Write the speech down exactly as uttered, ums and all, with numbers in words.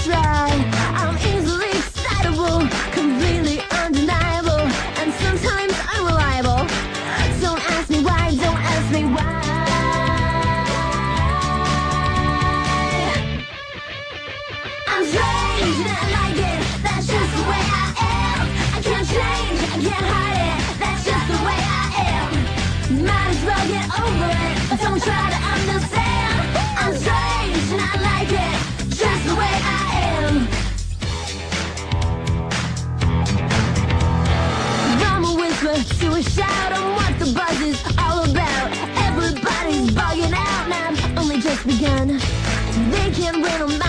try. I'm easily excitable, completely undeniable, and sometimes unreliable. Don't ask me why, don't ask me why. I'm strange and I like it, that's just the way I am. I can't change, I can't hide it, that's just the way I am. Might as well get over it, but don't try to understand. I'm strange and I like it, just the way I am. From a whisper to a shout, I'm what the buzz is all about. Everybody's bugging out now, I've only just begun. They can't win on